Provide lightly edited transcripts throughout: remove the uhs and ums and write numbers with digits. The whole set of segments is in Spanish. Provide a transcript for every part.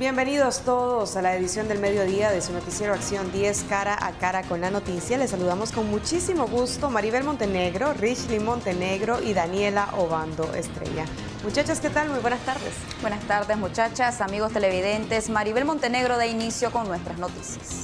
Bienvenidos todos a la edición del mediodía de su noticiero Acción 10 cara a cara con la noticia. Les saludamos con muchísimo gusto Maribel Montenegro, Richly Montenegro y Daniela Obando Estrella. Muchachas, ¿qué tal? Muy buenas tardes. Buenas tardes, muchachas, amigos televidentes. Maribel Montenegro da inicio con nuestras noticias.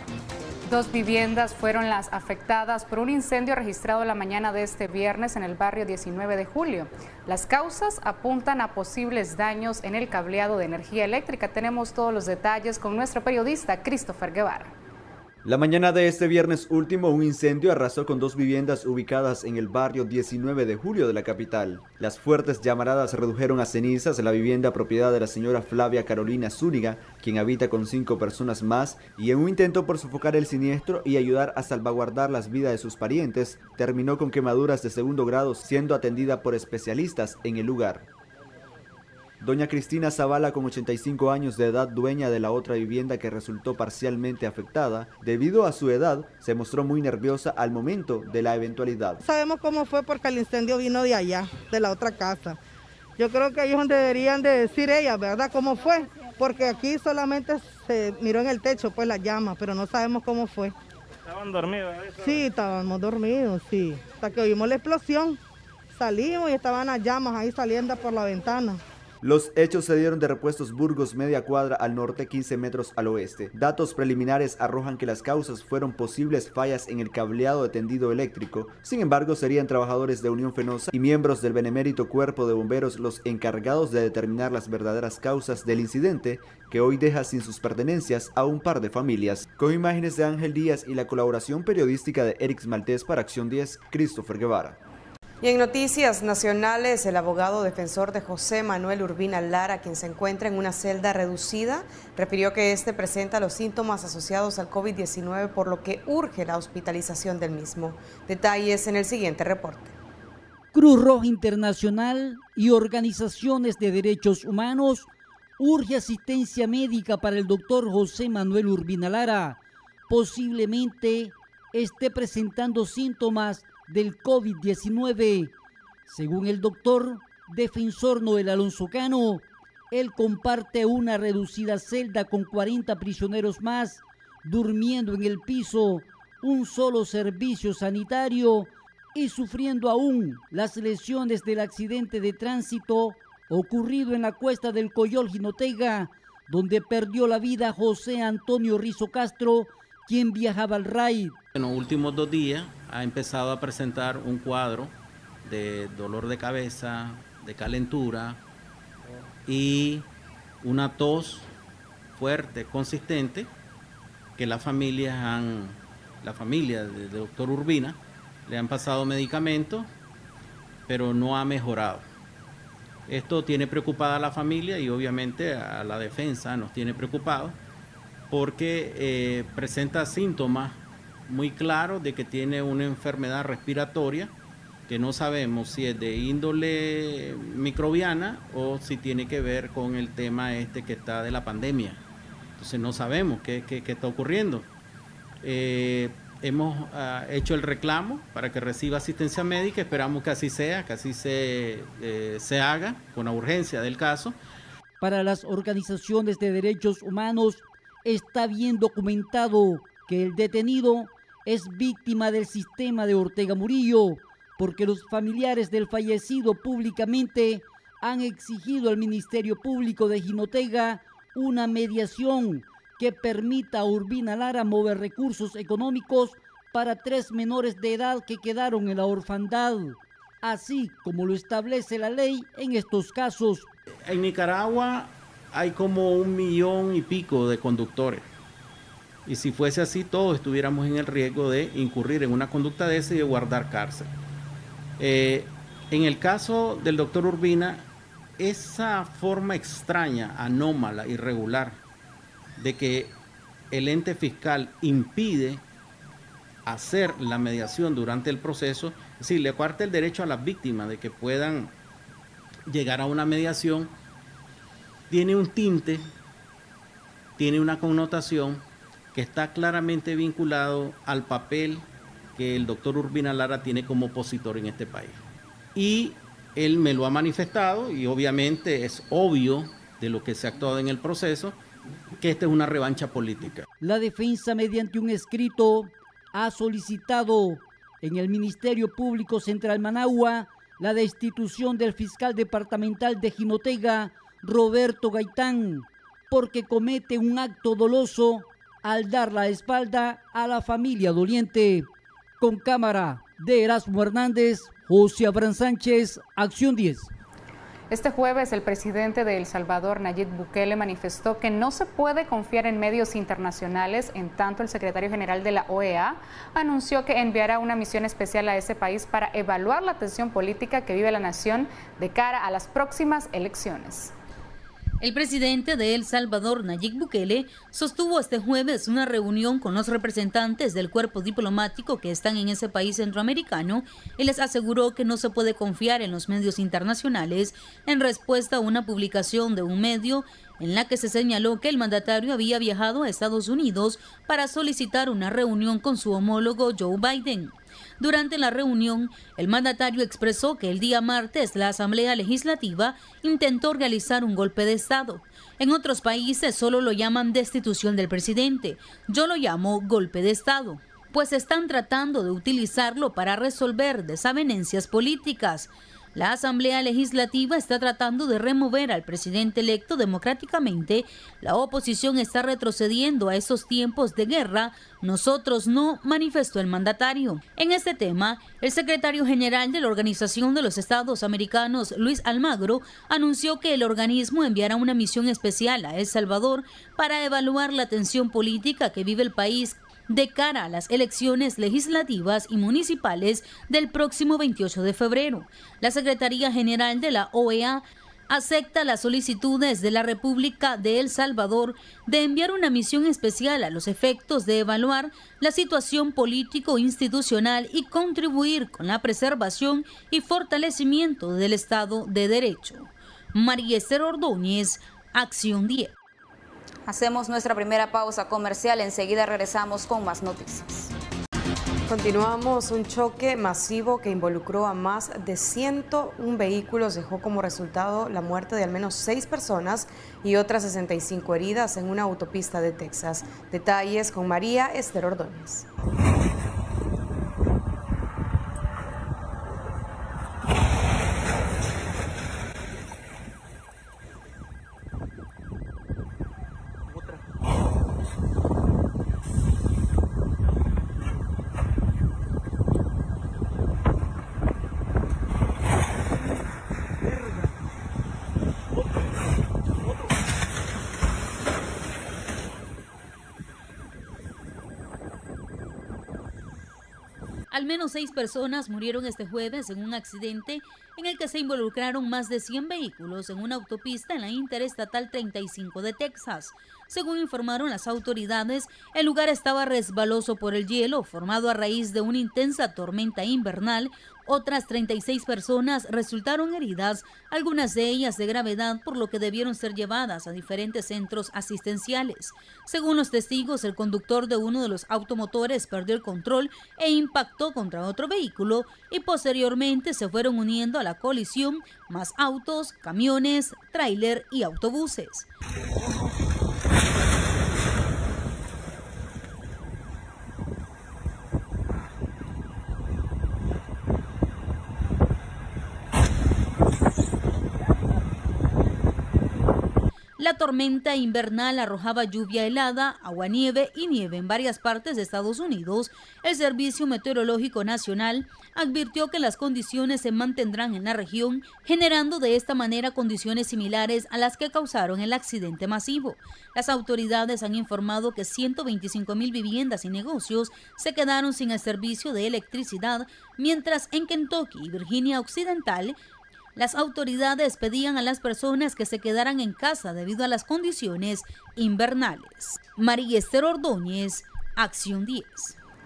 2 viviendas fueron las afectadas por un incendio registrado la mañana de este viernes en el barrio 19 de julio. Las causas apuntan a posibles daños en el cableado de energía eléctrica. Tenemos todos los detalles con nuestro periodista Christopher Guevara. La mañana de este viernes último, un incendio arrasó con 2 viviendas ubicadas en el barrio 19 de julio de la capital. Las fuertes llamaradas redujeron a cenizas la vivienda propiedad de la señora Flavia Carolina Zúñiga, quien habita con 5 personas más, y en un intento por sofocar el siniestro y ayudar a salvaguardar las vidas de sus parientes, terminó con quemaduras de 2º grado, siendo atendida por especialistas en el lugar. Doña Cristina Zavala, con 85 años de edad, dueña de la otra vivienda que resultó parcialmente afectada, debido a su edad, se mostró muy nerviosa al momento de la eventualidad. Sabemos cómo fue porque el incendio vino de allá, de la otra casa. Yo creo que ellos deberían de decir ellas, ¿verdad?, cómo fue, porque aquí solamente se miró en el techo pues la llama, pero no sabemos cómo fue. ¿Estaban dormidos? Sí, estábamos dormidos, sí. Hasta que oímos la explosión, salimos y estaban las llamas ahí saliendo por la ventana. Los hechos se dieron de Repuestos Burgos, media cuadra al norte, 15 metros al oeste. Datos preliminares arrojan que las causas fueron posibles fallas en el cableado de tendido eléctrico. Sin embargo, serían trabajadores de Unión Fenosa y miembros del benemérito Cuerpo de Bomberos los encargados de determinar las verdaderas causas del incidente, que hoy deja sin sus pertenencias a un par de familias. Con imágenes de Ángel Díaz y la colaboración periodística de Erix Maltés para Acción 10, Christopher Guevara. Y en noticias nacionales, el abogado defensor de José Manuel Urbina Lara, quien se encuentra en una celda reducida, refirió que este presenta los síntomas asociados al COVID-19, por lo que urge la hospitalización del mismo. Detalles en el siguiente reporte. Cruz Roja Internacional y organizaciones de derechos humanos urge asistencia médica para el doctor José Manuel Urbina Lara. Posiblemente esté presentando síntomas del COVID-19. Según el doctor defensor Noel Alonso Cano, él comparte una reducida celda con 40 prisioneros más, durmiendo en el piso, un solo servicio sanitario y sufriendo aún las lesiones del accidente de tránsito ocurrido en la cuesta del Coyol Jinotega, donde perdió la vida José Antonio Rizo Castro, quien viajaba al RAID. En los últimos 2 días ha empezado a presentar un cuadro de dolor de cabeza, de calentura y una tos fuerte, consistente, que la familia del doctor Urbina le han pasado medicamentos, pero no ha mejorado. Esto tiene preocupada a la familia y obviamente a la defensa nos tiene preocupados, porque presenta síntomas muy claros de que tiene una enfermedad respiratoria que no sabemos si es de índole microbiana o si tiene que ver con el tema que está de la pandemia. Entonces no sabemos qué está ocurriendo. Hemos hecho el reclamo para que reciba asistencia médica, esperamos que así sea, que así se haga con la urgencia del caso. Para las organizaciones de derechos humanos, está bien documentado que el detenido es víctima del sistema de Ortega Murillo, porque los familiares del fallecido públicamente han exigido al Ministerio Público de Jinotega una mediación que permita a Urbina Lara mover recursos económicos para 3 menores de edad que quedaron en la orfandad, así como lo establece la ley en estos casos. En Nicaragua hay como 1,5 millones de conductores. Y si fuese así, todos estuviéramos en el riesgo de incurrir en una conducta de esa y de guardar cárcel. En el caso del doctor Urbina, esa forma extraña, anómala, irregular, de que el ente fiscal impide hacer la mediación durante el proceso, es decir, le parte el derecho a las víctimas de que puedan llegar a una mediación, tiene un tinte, tiene una connotación que está claramente vinculado al papel que el doctor Urbina Lara tiene como opositor en este país. Y él me lo ha manifestado y obviamente es obvio de lo que se ha actuado en el proceso, que esta es una revancha política. La defensa, mediante un escrito, ha solicitado en el Ministerio Público Central Managua la destitución del fiscal departamental de Jinotega, Roberto Gaitán, porque comete un acto doloso al dar la espalda a la familia doliente. Con cámara de Erasmo Hernández, José Abraham Sánchez, Acción 10. Este jueves, el presidente de El Salvador, Nayib Bukele, manifestó que no se puede confiar en medios internacionales, en tanto el secretario general de la OEA anunció que enviará una misión especial a ese país para evaluar la tensión política que vive la nación de cara a las próximas elecciones. El presidente de El Salvador, Nayib Bukele, sostuvo este jueves una reunión con los representantes del cuerpo diplomático que están en ese país centroamericano y les aseguró que no se puede confiar en los medios internacionales en respuesta a una publicación de un medio en la que se señaló que el mandatario había viajado a Estados Unidos para solicitar una reunión con su homólogo Joe Biden. Durante la reunión, el mandatario expresó que el día martes la Asamblea Legislativa intentó realizar un golpe de Estado. En otros países solo lo llaman destitución del presidente. Yo lo llamo golpe de Estado, pues están tratando de utilizarlo para resolver desavenencias políticas. La Asamblea Legislativa está tratando de remover al presidente electo democráticamente. La oposición está retrocediendo a esos tiempos de guerra. Nosotros no, manifestó el mandatario. En este tema, el secretario general de la Organización de los Estados Americanos, Luis Almagro, anunció que el organismo enviará una misión especial a El Salvador para evaluar la tensión política que vive el país de cara a las elecciones legislativas y municipales del próximo 28 de febrero. La Secretaría General de la OEA acepta las solicitudes de la República de El Salvador de enviar una misión especial a los efectos de evaluar la situación político-institucional y contribuir con la preservación y fortalecimiento del Estado de Derecho. María Esther Ordóñez, Acción 10. Hacemos nuestra primera pausa comercial, enseguida regresamos con más noticias. Continuamos. Un choque masivo que involucró a más de 101 vehículos dejó como resultado la muerte de al menos 6 personas y otras 65 heridas en una autopista de Texas. Detalles con María Esther Ordóñez. Al menos 6 personas murieron este jueves en un accidente en el que se involucraron más de 100 vehículos en una autopista en la Interestatal 35 de Texas. Según informaron las autoridades, el lugar estaba resbaloso por el hielo formado a raíz de una intensa tormenta invernal. Otras 36 personas resultaron heridas, algunas de ellas de gravedad, por lo que debieron ser llevadas a diferentes centros asistenciales. Según los testigos, el conductor de uno de los automotores perdió el control e impactó contra otro vehículo y posteriormente se fueron uniendo a la colisión más autos, camiones, tráiler y autobuses. La tormenta invernal arrojaba lluvia helada, aguanieve y nieve en varias partes de Estados Unidos. El Servicio Meteorológico Nacional advirtió que las condiciones se mantendrán en la región, generando de esta manera condiciones similares a las que causaron el accidente masivo. Las autoridades han informado que 125,000 viviendas y negocios se quedaron sin el servicio de electricidad, mientras en Kentucky y Virginia Occidental las autoridades pedían a las personas que se quedaran en casa debido a las condiciones invernales. María Esther Ordóñez, Acción 10.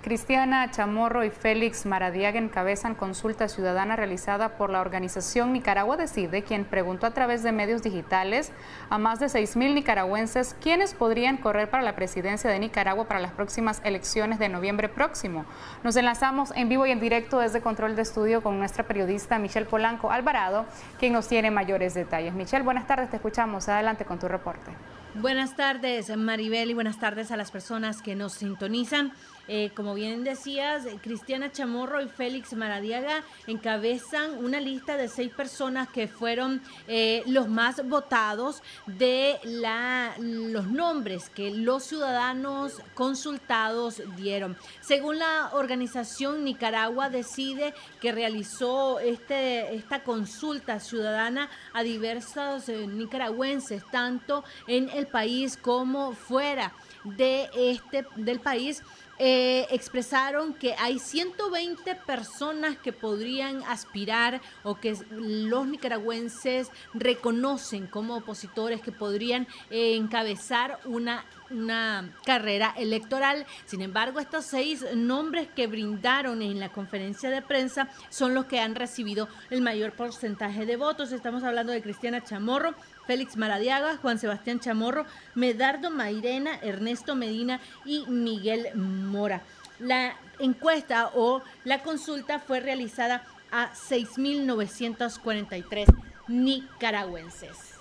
Cristiana Chamorro y Félix Maradiaga encabezan consulta ciudadana realizada por la organización Nicaragua Decide, quien preguntó a través de medios digitales a más de 6.000 nicaragüenses quiénes podrían correr para la presidencia de Nicaragua para las próximas elecciones de noviembre próximo. Nos enlazamos en vivo y en directo desde Control de Estudio con nuestra periodista Michelle Polanco Alvarado, quien nos tiene mayores detalles. Michelle, buenas tardes, te escuchamos. Adelante con tu reporte. Buenas tardes, Maribel, y buenas tardes a las personas que nos sintonizan. Como bien decías, Cristiana Chamorro y Félix Maradiaga encabezan una lista de 6 personas que fueron los más votados de los nombres que los ciudadanos consultados dieron. Según la organización Nicaragua Decide, que realizó esta consulta ciudadana a diversos nicaragüenses, tanto en el país como fuera del país, expresaron que hay 120 personas que podrían aspirar o que los nicaragüenses reconocen como opositores que podrían encabezar una carrera electoral. Sin embargo, estos 6 nombres que brindaron en la conferencia de prensa son los que han recibido el mayor porcentaje de votos. Estamos hablando de Cristiana Chamorro, Félix Maradiaga, Juan Sebastián Chamorro, Medardo Mairena, Ernesto Medina y Miguel Mora. La encuesta o la consulta fue realizada a 6.943 nicaragüenses.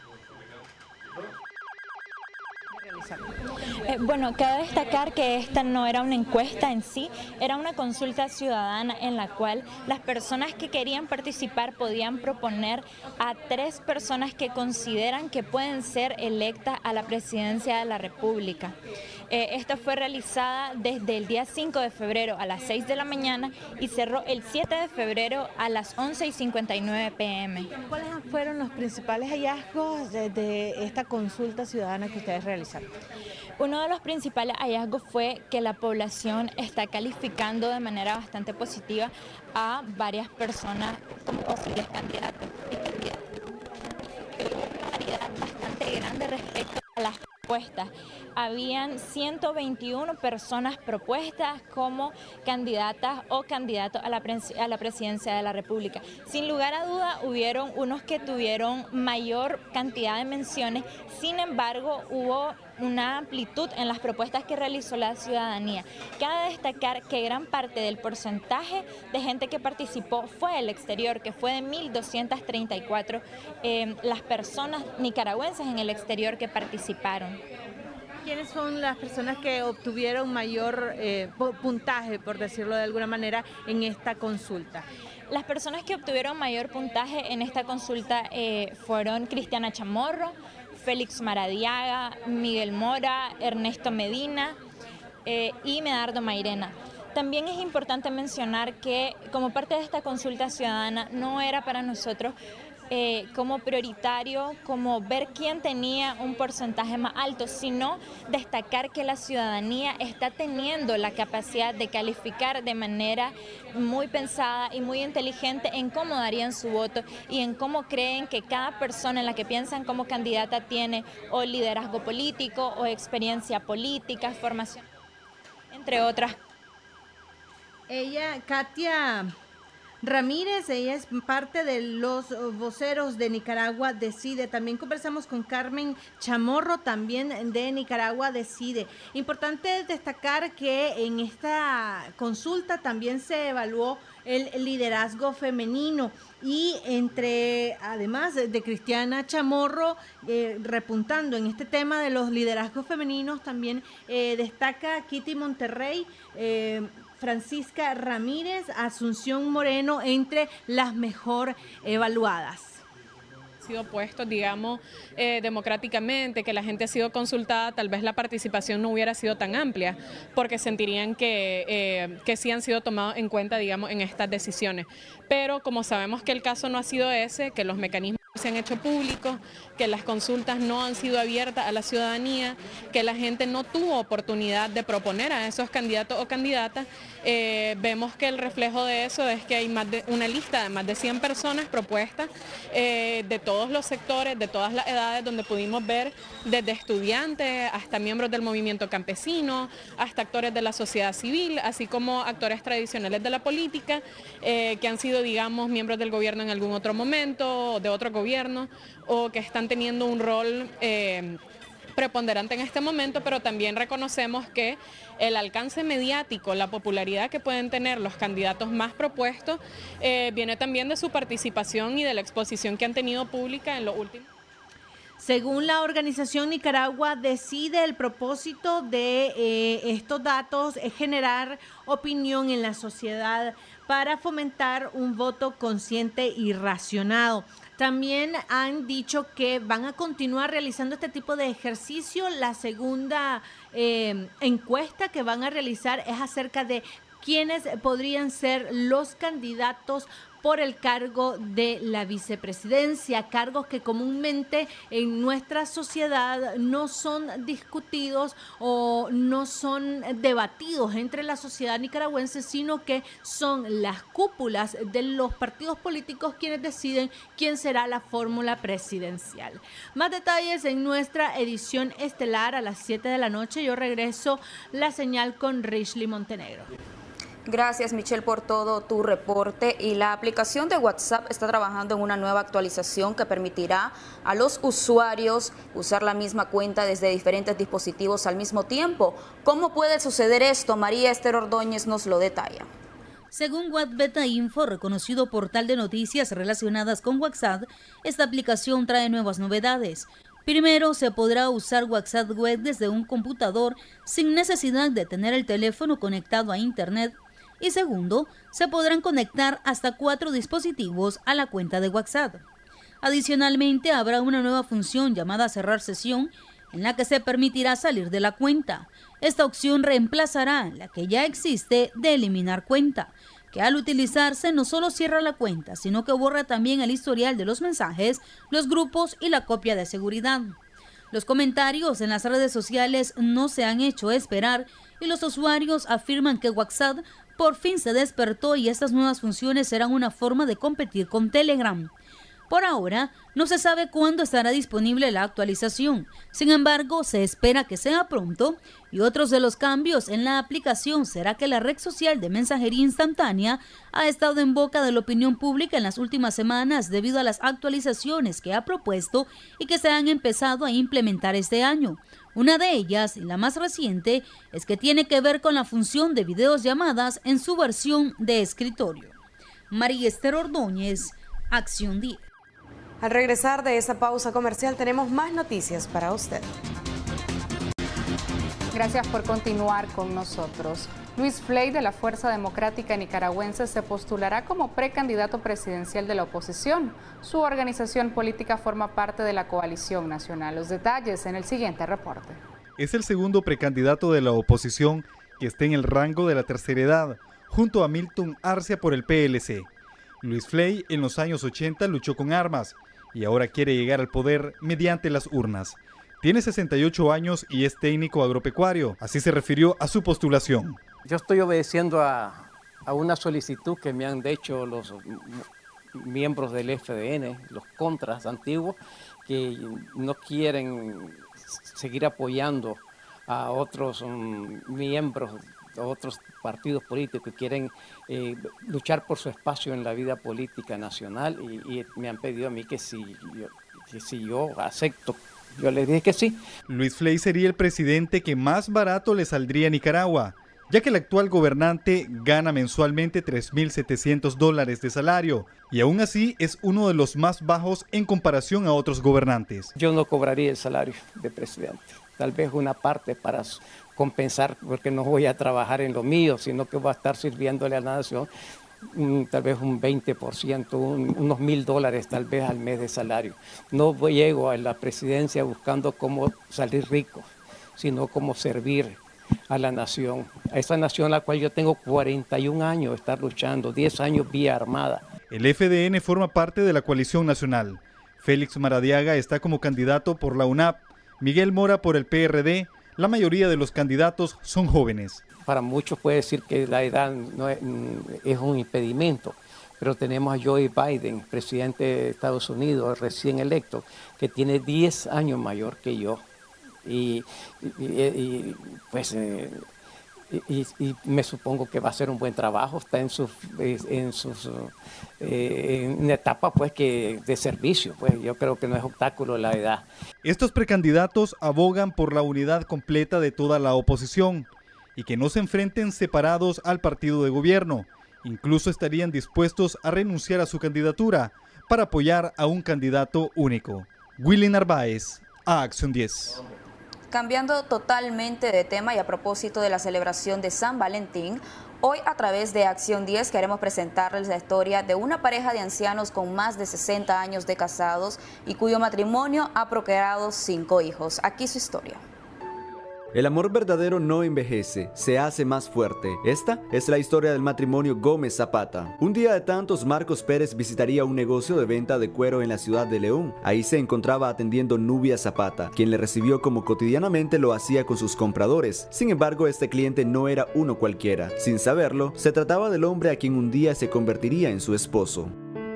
Bueno, cabe destacar que esta no era una encuesta en sí, era una consulta ciudadana en la cual las personas que querían participar podían proponer a 3 personas que consideran que pueden ser electas a la presidencia de la República. Esta fue realizada desde el día 5 de febrero a las 6 de la mañana y cerró el 7 de febrero a las 11:59 p.m. ¿Cuáles fueron los principales hallazgos de esta consulta ciudadana que ustedes realizaron? Uno de los principales hallazgos fue que la población está calificando de manera bastante positiva a varias personas como posibles candidatos y candidatas. Una variedad bastante grande respecto a las propuestas. Habían 121 personas propuestas como candidatas o candidatos a la presidencia de la República. Sin lugar a duda, hubieron unos que tuvieron mayor cantidad de menciones, sin embargo, hubo una amplitud en las propuestas que realizó la ciudadanía. Cabe destacar que gran parte del porcentaje de gente que participó fue del exterior, que fue de 1.234 las personas nicaragüenses en el exterior que participaron. ¿Quiénes son las personas que obtuvieron mayor puntaje, por decirlo de alguna manera, en esta consulta? Las personas que obtuvieron mayor puntaje en esta consulta fueron Cristiana Chamorro, Félix Maradiaga, Miguel Mora, Ernesto Medina y Medardo Mairena. También es importante mencionar que como parte de esta consulta ciudadana no era para nosotros como prioritario, como ver quién tenía un porcentaje más alto, sino destacar que la ciudadanía está teniendo la capacidad de calificar de manera muy pensada y muy inteligente en cómo darían su voto y en cómo creen que cada persona en la que piensan como candidata tiene o liderazgo político o experiencia política, formación, entre otras. Ella, Katia Ramírez, ella es parte de los voceros de Nicaragua Decide. También conversamos con Carmen Chamorro, también de Nicaragua Decide. Importante destacar que en esta consulta también se evaluó el liderazgo femenino y además de Cristiana Chamorro, repuntando en este tema de los liderazgos femeninos, también destaca Kitty Monterrey, Francisca Ramírez, Asunción Moreno, entre las mejor evaluadas. Sido puestos, digamos, democráticamente, que la gente ha sido consultada, tal vez la participación no hubiera sido tan amplia, porque sentirían que sí han sido tomados en cuenta, digamos, en estas decisiones. Pero como sabemos que el caso no ha sido ese, que los mecanismos se han hecho públicos, que las consultas no han sido abiertas a la ciudadanía, que la gente no tuvo oportunidad de proponer a esos candidatos o candidatas. Vemos que el reflejo de eso es que hay una lista de más de 100 personas propuestas de todos los sectores, de todas las edades, donde pudimos ver desde estudiantes hasta miembros del movimiento campesino, hasta actores de la sociedad civil, así como actores tradicionales de la política, que han sido, digamos, miembros del gobierno en algún otro momento, o de otro gobierno, o que están teniendo un rol preponderante en este momento, pero también reconocemos que el alcance mediático, la popularidad que pueden tener los candidatos más propuestos, viene también de su participación y de la exposición que han tenido pública en los últimos. Según la organización Nicaragua Decide, el propósito de estos datos es generar opinión en la sociedad para fomentar un voto consciente y racionado. También han dicho que van a continuar realizando este tipo de ejercicio. La segunda encuesta que van a realizar es acerca de quiénes podrían ser los candidatos por el cargo de la vicepresidencia, cargos que comúnmente en nuestra sociedad no son discutidos o no son debatidos entre la sociedad nicaragüense, sino que son las cúpulas de los partidos políticos quienes deciden quién será la fórmula presidencial. Más detalles en nuestra edición estelar a las 7 de la noche. Yo regreso la señal con Rishley Montenegro. Gracias, Michelle, por todo tu reporte. Y la aplicación de WhatsApp está trabajando en una nueva actualización que permitirá a los usuarios usar la misma cuenta desde diferentes dispositivos al mismo tiempo. ¿Cómo puede suceder esto? María Esther Ordóñez nos lo detalla. Según WhatsApp Info, reconocido portal de noticias relacionadas con WhatsApp, esta aplicación trae nuevas novedades. Primero, se podrá usar WhatsApp Web desde un computador sin necesidad de tener el teléfono conectado a Internet. Y segundo, se podrán conectar hasta 4 dispositivos a la cuenta de WhatsApp. Adicionalmente, habrá una nueva función llamada cerrar sesión, en la que se permitirá salir de la cuenta. Esta opción reemplazará la que ya existe de eliminar cuenta, que al utilizarse no solo cierra la cuenta, sino que borra también el historial de los mensajes, los grupos y la copia de seguridad. Los comentarios en las redes sociales no se han hecho esperar y los usuarios afirman que WhatsApp por fin se despertó y estas nuevas funciones serán una forma de competir con Telegram. Por ahora, no se sabe cuándo estará disponible la actualización. Sin embargo, se espera que sea pronto y otros de los cambios en la aplicación será que la red social de mensajería instantánea ha estado en boca de la opinión pública en las últimas semanas debido a las actualizaciones que ha propuesto y que se han empezado a implementar este año. Una de ellas, y la más reciente, es que tiene que ver con la función de videollamadas en su versión de escritorio. María Esther Ordóñez, Acción 10. Al regresar de esa pausa comercial tenemos más noticias para usted. Gracias por continuar con nosotros. Luis Fley, de la Fuerza Democrática Nicaragüense, se postulará como precandidato presidencial de la oposición. Su organización política forma parte de la Coalición Nacional. Los detalles en el siguiente reporte. Es el segundo precandidato de la oposición que está en el rango de la tercera edad, junto a Milton Arcia por el PLC. Luis Fley en los años 80 luchó con armas y ahora quiere llegar al poder mediante las urnas. Tiene 68 años y es técnico agropecuario, así se refirió a su postulación. Yo estoy obedeciendo a una solicitud que me han hecho los miembros del FDN, los contras antiguos, que no quieren seguir apoyando a otros miembros, a otros partidos políticos que quieren luchar por su espacio en la vida política nacional y me han pedido a mí que si yo acepto. Yo les dije que sí. Luis Fley sería el presidente que más barato le saldría a Nicaragua, ya que el actual gobernante gana mensualmente $3.700 de salario y aún así es uno de los más bajos en comparación a otros gobernantes. Yo no cobraría el salario de presidente, tal vez una parte para compensar porque no voy a trabajar en lo mío, sino que voy a estar sirviéndole a la nación. Tal vez un 20%, unos $1.000 tal vez al mes de salario. No llego a la presidencia buscando cómo salir rico, sino cómo servir a la nación, a esa nación a la cual yo tengo 41 años de estar luchando, 10 años vía armada. El FDN forma parte de la Coalición Nacional. Félix Maradiaga está como candidato por la UNAP, Miguel Mora por el PRD. La mayoría de los candidatos son jóvenes. Para muchos puede decir que la edad no es un impedimento, pero tenemos a Joe Biden, presidente de Estados Unidos, recién electo, que tiene 10 años mayor que yo. Y me supongo que va a hacer un buen trabajo, está en una etapa pues de servicio, pues yo creo que no es obstáculo la edad. Estos precandidatos abogan por la unidad completa de toda la oposición y que no se enfrenten separados al partido de gobierno. Incluso estarían dispuestos a renunciar a su candidatura para apoyar a un candidato único. Willy Narváez, a Acción 10. Cambiando totalmente de tema y a propósito de la celebración de San Valentín, hoy a través de Acción 10 queremos presentarles la historia de una pareja de ancianos con más de 60 años de casados y cuyo matrimonio ha procreado 5 hijos. Aquí su historia. El amor verdadero no envejece, se hace más fuerte. Esta es la historia del matrimonio Gómez Zapata. Un día de tantos, Marcos Pérez visitaría un negocio de venta de cuero en la ciudad de León. Ahí se encontraba atendiendo Nubia Zapata, quien le recibió como cotidianamente lo hacía con sus compradores. Sin embargo, este cliente no era uno cualquiera. Sin saberlo, se trataba del hombre a quien un día se convertiría en su esposo.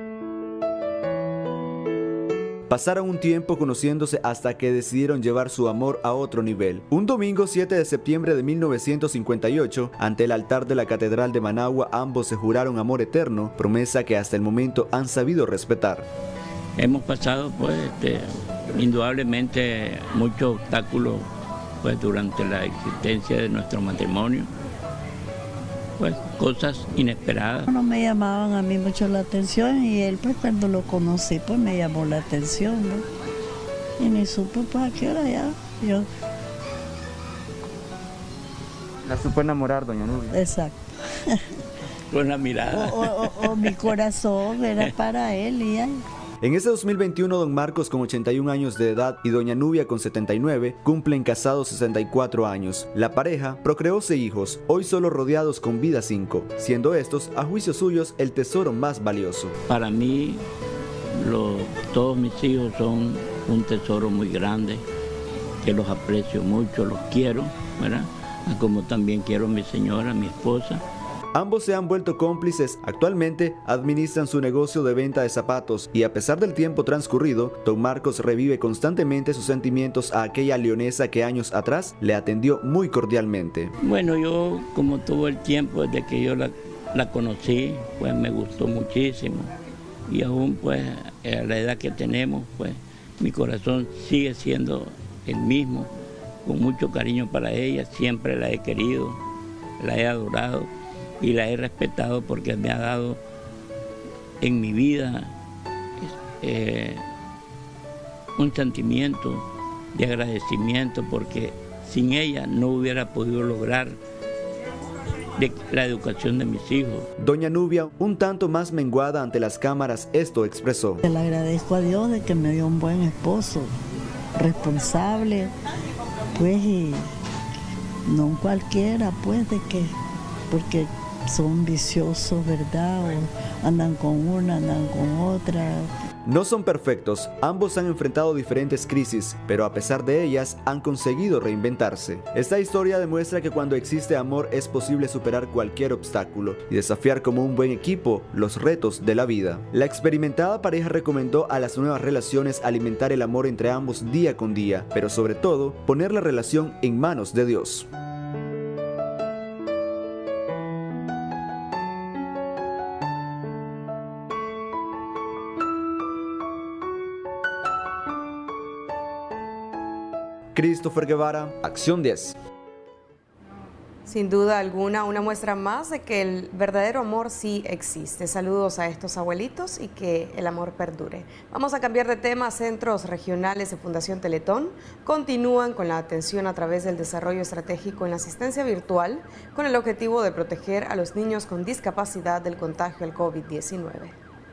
Pasaron un tiempo conociéndose hasta que decidieron llevar su amor a otro nivel. Un domingo 7 de septiembre de 1958, ante el altar de la Catedral de Managua, ambos se juraron amor eterno, promesa que hasta el momento han sabido respetar. Hemos pasado pues indudablemente muchos obstáculos pues durante la existencia de nuestro matrimonio. Pues cosas inesperadas. No me llamaban a mí mucho la atención y él pues cuando lo conocí pues me llamó la atención, ¿no? Y ni supe pues a qué hora ya. Yo... La supo enamorar, doña Nubia. Exacto. Con la mirada. O mi corazón era para él y ya. En ese 2021, don Marcos, con 81 años de edad, y doña Nubia, con 79, cumplen casados 64 años. La pareja procreó 6 hijos, hoy solo rodeados con vida 5, siendo estos, a juicio suyos, el tesoro más valioso. Para mí, todos mis hijos son un tesoro muy grande, que los aprecio mucho, los quiero, ¿verdad? Como también quiero a mi señora, mi esposa. Ambos se han vuelto cómplices. Actualmente administran su negocio de venta de zapatos y a pesar del tiempo transcurrido, don Marcos revive constantemente sus sentimientos a aquella leonesa que años atrás le atendió muy cordialmente. Bueno, yo como todo el tiempo desde que yo la conocí, pues me gustó muchísimo y aún pues a la edad que tenemos, pues mi corazón sigue siendo el mismo, con mucho cariño para ella, siempre la he querido, la he adorado y la he respetado porque me ha dado en mi vida un sentimiento de agradecimiento porque sin ella no hubiera podido lograr la educación de mis hijos. Doña Nubia, un tanto más menguada ante las cámaras, esto expresó. Le agradezco a Dios de que me dio un buen esposo, responsable, pues y no cualquiera, pues de que, porque son viciosos, ¿verdad? O andan con una, andan con otra. No son perfectos, ambos han enfrentado diferentes crisis, pero a pesar de ellas han conseguido reinventarse. Esta historia demuestra que cuando existe amor es posible superar cualquier obstáculo y desafiar como un buen equipo los retos de la vida. La experimentada pareja recomendó a las nuevas relaciones alimentar el amor entre ambos día con día, pero sobre todo poner la relación en manos de Dios. Christopher Guevara, Acción 10. Sin duda alguna, una muestra más de que el verdadero amor sí existe. Saludos a estos abuelitos y que el amor perdure. Vamos a cambiar de tema. Centros regionales de Fundación Teletón continúan con la atención a través del desarrollo estratégico en la asistencia virtual con el objetivo de proteger a los niños con discapacidad del contagio al COVID-19.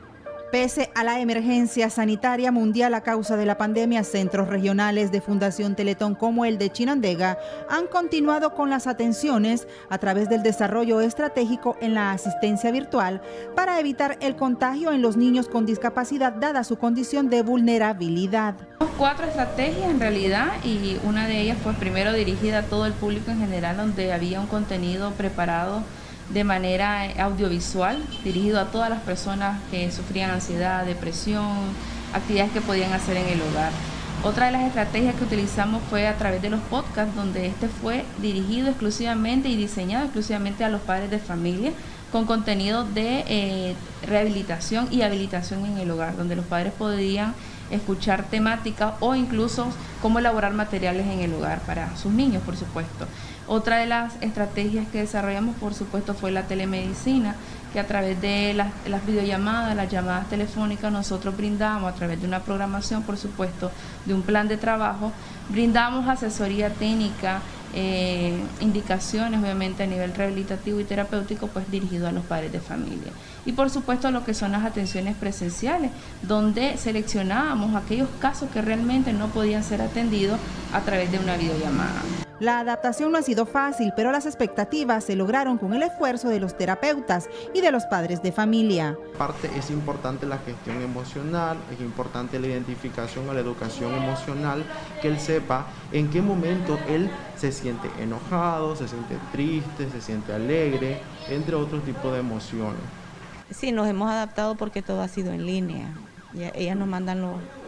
Pese a la emergencia sanitaria mundial a causa de la pandemia, centros regionales de Fundación Teletón como el de Chinandega han continuado con las atenciones a través del desarrollo estratégico en la asistencia virtual para evitar el contagio en los niños con discapacidad dada su condición de vulnerabilidad. 4 estrategias en realidad, y una de ellas pues primero dirigida a todo el público en general, donde había un contenido preparado de manera audiovisual, dirigido a todas las personas que sufrían ansiedad, depresión, actividades que podían hacer en el hogar. Otra de las estrategias que utilizamos fue a través de los podcasts, donde este fue dirigido exclusivamente y diseñado exclusivamente a los padres de familia, con contenido de rehabilitación y habilitación en el hogar, donde los padres podían escuchar temáticas o incluso cómo elaborar materiales en el hogar para sus niños, por supuesto. Otra de las estrategias que desarrollamos, por supuesto, fue la telemedicina, que a través de las videollamadas, las llamadas telefónicas, nosotros brindamos, a través de una programación, por supuesto, de un plan de trabajo, brindamos asesoría técnica, indicaciones, obviamente, a nivel rehabilitativo y terapéutico, pues dirigido a los padres de familia. Y por supuesto lo que son las atenciones presenciales, donde seleccionábamos aquellos casos que realmente no podían ser atendidos a través de una videollamada. La adaptación no ha sido fácil, pero las expectativas se lograron con el esfuerzo de los terapeutas y de los padres de familia. Aparte es importante la gestión emocional, es importante la identificación o la educación emocional, que él sepa en qué momento él se siente enojado, se siente triste, se siente alegre, entre otros tipos de emociones. Sí, nos hemos adaptado porque todo ha sido en línea. Ellas nos mandan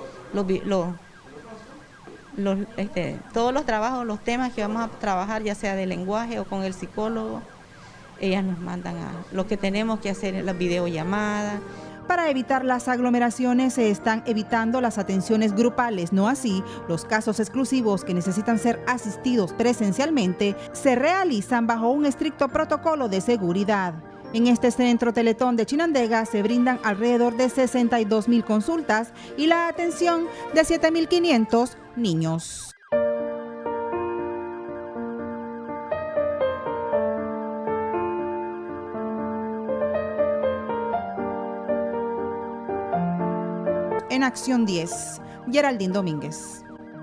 todos los trabajos, los temas que vamos a trabajar, ya sea de lenguaje o con el psicólogo. Ellas nos mandan a lo que tenemos que hacer en las videollamadas. Para evitar las aglomeraciones se están evitando las atenciones grupales, no así los casos exclusivos que necesitan ser asistidos presencialmente se realizan bajo un estricto protocolo de seguridad. En este centro Teletón de Chinandega se brindan alrededor de 62.000 consultas y la atención de 7.500 niños. En Acción 10, Geraldine Domínguez.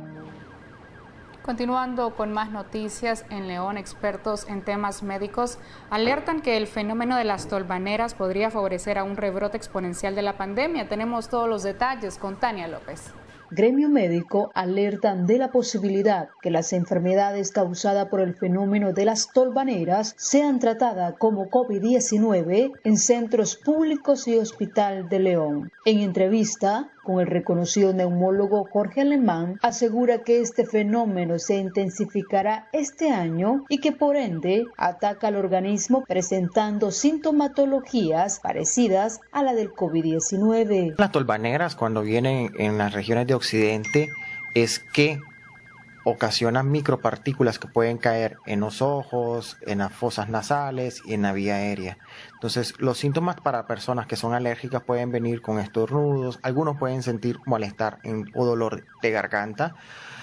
Continuando con más noticias, en León, expertos en temas médicos alertan que el fenómeno de las tolvaneras podría favorecer a un rebrote exponencial de la pandemia. Tenemos todos los detalles con Tania López. Gremio médico alertan de la posibilidad que las enfermedades causadas por el fenómeno de las tolvaneras sean tratadas como COVID-19 en centros públicos y Hospital de León. En entrevista con el reconocido neumólogo Jorge Alemán, asegura que este fenómeno se intensificará este año y que por ende ataca al organismo presentando sintomatologías parecidas a la del COVID-19. Las tolvaneras, cuando vienen en las regiones de Occidente, es que ocasionan micropartículas que pueden caer en los ojos, en las fosas nasales y en la vía aérea. Entonces, los síntomas para personas que son alérgicas pueden venir con estornudos, algunos pueden sentir malestar o dolor de garganta.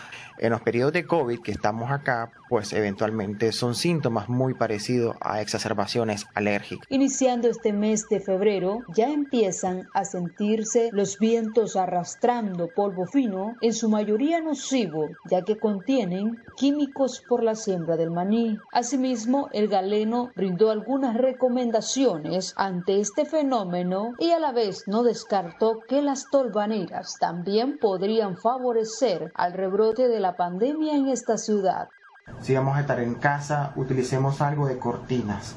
En los periodos de COVID que estamos acá, pues eventualmente son síntomas muy parecidos a exacerbaciones alérgicas. Iniciando este mes de febrero, ya empiezan a sentirse los vientos arrastrando polvo fino, en su mayoría nocivo, ya que contienen químicos por la siembra del maní. Asimismo, el galeno brindó algunas recomendaciones ante este fenómeno y a la vez no descartó que las tolvaneras también podrían favorecer al rebrote de la pandemia en esta ciudad. Si vamos a estar en casa, utilicemos algo de cortinas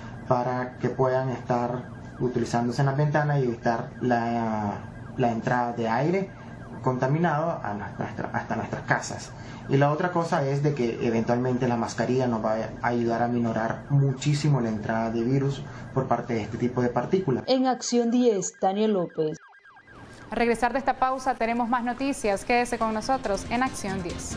para que puedan estar utilizándose en las ventanas y evitar la entrada de aire contaminado hasta nuestras casas. Y la otra cosa es de que eventualmente la mascarilla nos va a ayudar a minorar muchísimo la entrada de virus por parte de este tipo de partículas. En Acción 10, Tania López. Al regresar de esta pausa tenemos más noticias. Quédese con nosotros en Acción 10.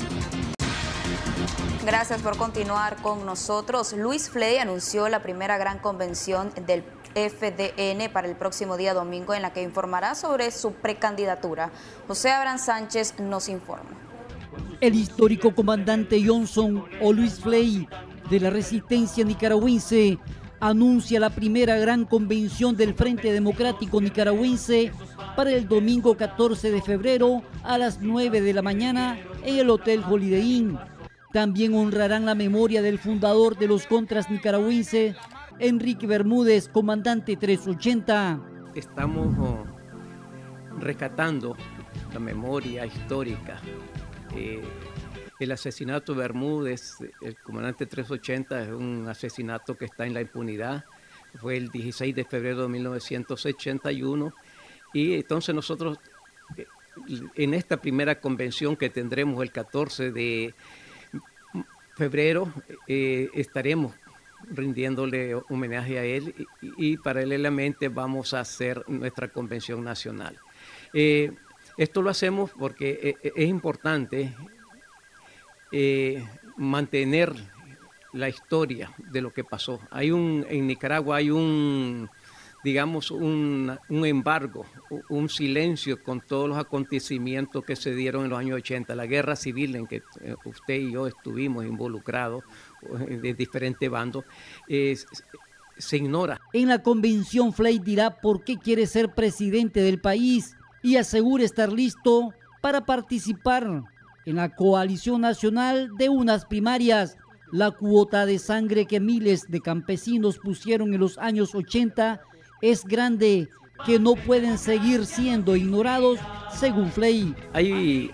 Gracias por continuar con nosotros. Luis Fley anunció la primera gran convención del FDN para el próximo día domingo, en la que informará sobre su precandidatura. José Abraham Sánchez nos informa. El histórico comandante Johnson o Luis Fley de la resistencia nicaragüense anuncia la primera gran convención del Frente Democrático Nicaragüense para el domingo 14 de febrero a las 9 de la mañana en el Hotel Holiday Inn. También honrarán la memoria del fundador de los contras nicaragüenses, Enrique Bermúdez, comandante 380. Estamos rescatando la memoria histórica. El asesinato de Bermúdez, el comandante 380, es un asesinato que está en la impunidad. Fue el 16 de febrero de 1981. Y entonces nosotros, en esta primera convención que tendremos el 14 de febrero, estaremos rindiéndole homenaje a él y paralelamente vamos a hacer nuestra convención nacional. Esto lo hacemos porque es importante mantener la historia de lo que pasó. En Nicaragua hay un embargo, un silencio con todos los acontecimientos que se dieron en los años 80, la guerra civil en que usted y yo estuvimos involucrados de diferentes bandos, se ignora. En la convención, Flay dirá por qué quiere ser presidente del país y asegura estar listo para participar en la coalición nacional de unas primarias. La cuota de sangre que miles de campesinos pusieron en los años 80 es grande, que no pueden seguir siendo ignorados, según Flay. Hay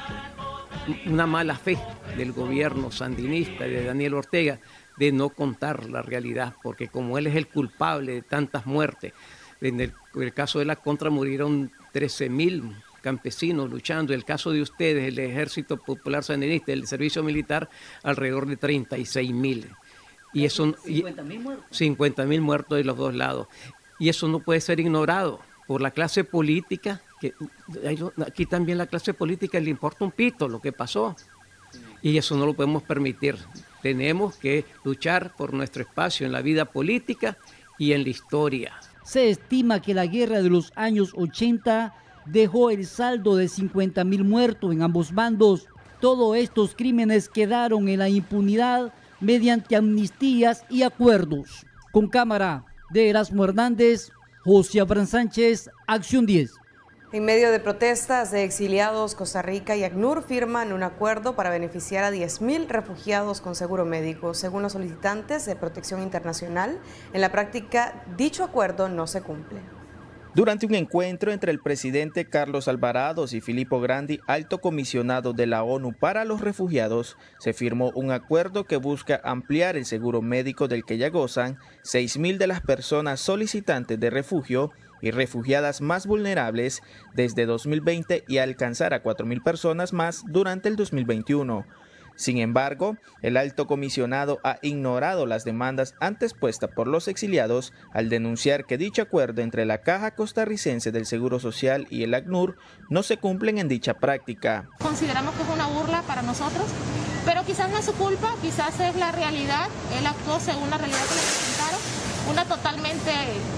una mala fe del gobierno sandinista de Daniel Ortega de no contar la realidad, porque como él es el culpable de tantas muertes, en el caso de la Contra murieron 13.000 campesinos luchando, en el caso de ustedes, el Ejército Popular Sandinista, el servicio militar, alrededor de 36.000. Y eso 50.000 muertos. 50.000 muertos de los dos lados. Y eso no puede ser ignorado por la clase política, que aquí también la clase política le importa un pito lo que pasó. Y eso no lo podemos permitir. Tenemos que luchar por nuestro espacio en la vida política y en la historia. Se estima que la guerra de los años 80 dejó el saldo de 50.000 muertos en ambos bandos. Todos estos crímenes quedaron en la impunidad mediante amnistías y acuerdos. Con cámara de Erasmo Hernández, José Abraham Sánchez, Acción 10. En medio de protestas de exiliados, Costa Rica y ACNUR firman un acuerdo para beneficiar a 10.000 refugiados con seguro médico. Según los solicitantes de protección internacional, en la práctica dicho acuerdo no se cumple. Durante un encuentro entre el presidente Carlos Alvarado y Filippo Grandi, alto comisionado de la ONU para los refugiados, se firmó un acuerdo que busca ampliar el seguro médico del que ya gozan 6.000 de las personas solicitantes de refugio y refugiadas más vulnerables desde 2020 y alcanzar a 4.000 personas más durante el 2021. Sin embargo, el alto comisionado ha ignorado las demandas antes puestas por los exiliados al denunciar que dicho acuerdo entre la Caja Costarricense del Seguro Social y el ACNUR no se cumplen en dicha práctica. Consideramos que es una burla para nosotros, pero quizás no es su culpa, quizás es la realidad. Él actuó según la realidad que le presentaron, una totalmente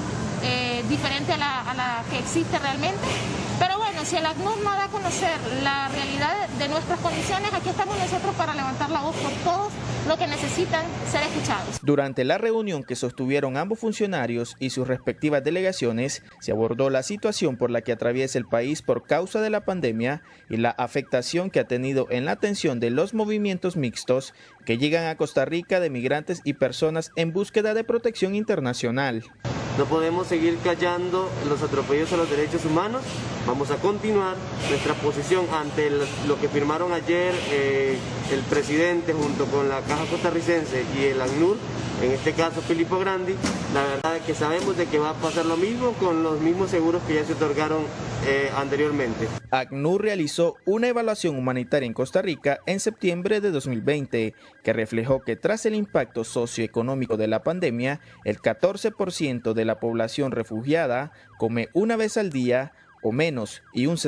diferente a la que existe realmente. Pero bueno, si el ACNUR no da a conocer la realidad de nuestras condiciones, aquí estamos nosotros para levantar la voz por todos los que necesitan ser escuchados. Durante la reunión que sostuvieron ambos funcionarios y sus respectivas delegaciones, se abordó la situación por la que atraviesa el país por causa de la pandemia y la afectación que ha tenido en la atención de los movimientos mixtos que llegan a Costa Rica de migrantes y personas en búsqueda de protección internacional. No podemos seguir callando los atropellos a los derechos humanos. Vamos a continuar nuestra posición ante lo que firmaron ayer el presidente junto con la Caja Costarricense y el ACNUR, en este caso Filippo Grandi. La verdad es que sabemos de que va a pasar lo mismo con los mismos seguros que ya se otorgaron anteriormente. ACNUR realizó una evaluación humanitaria en Costa Rica en septiembre de 2020, que reflejó que tras el impacto socioeconómico de la pandemia, el 14% de la población refugiada come una vez al día o menos y un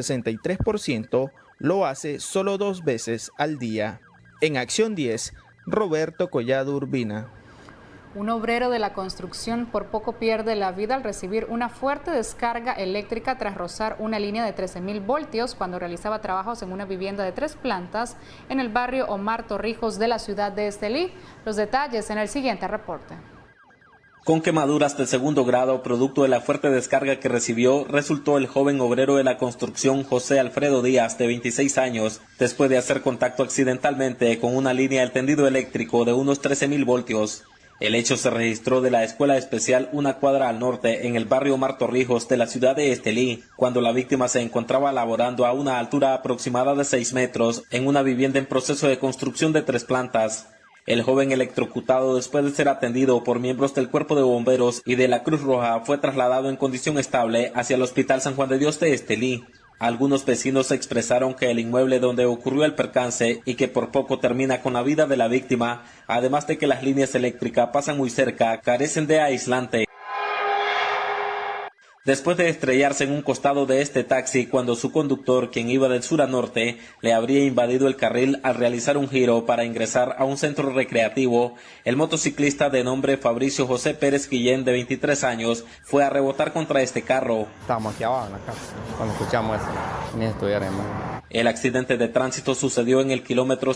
63% lo hace solo 2 veces al día. En Acción 10, Roberto Collado Urbina. Un obrero de la construcción por poco pierde la vida al recibir una fuerte descarga eléctrica tras rozar una línea de 13.000 voltios cuando realizaba trabajos en una vivienda de 3 plantas en el barrio Omar Torrijos de la ciudad de Estelí. Los detalles en el siguiente reporte. Con quemaduras de segundo grado, producto de la fuerte descarga que recibió, resultó el joven obrero de la construcción José Alfredo Díaz, de 26 años, después de hacer contacto accidentalmente con una línea del tendido eléctrico de unos 13.000 voltios. El hecho se registró de la Escuela Especial una cuadra al norte, en el barrio Mar Torrijos de la ciudad de Estelí, cuando la víctima se encontraba laborando a una altura aproximada de 6 metros en una vivienda en proceso de construcción de 3 plantas. El joven electrocutado, después de ser atendido por miembros del Cuerpo de Bomberos y de la Cruz Roja, fue trasladado en condición estable hacia el Hospital San Juan de Dios de Estelí. Algunos vecinos expresaron que el inmueble donde ocurrió el percance y que por poco termina con la vida de la víctima, además de que las líneas eléctricas pasan muy cerca, carecen de aislante. Después de estrellarse en un costado de este taxi cuando su conductor, quien iba del sur a norte, le habría invadido el carril al realizar un giro para ingresar a un centro recreativo, el motociclista de nombre Fabricio José Pérez Guillén, de 23 años, fue a rebotar contra este carro. Estábamos aquí abajo en la casa cuando escuchamos eso, ni estudiar, hermano. El accidente de tránsito sucedió en el kilómetro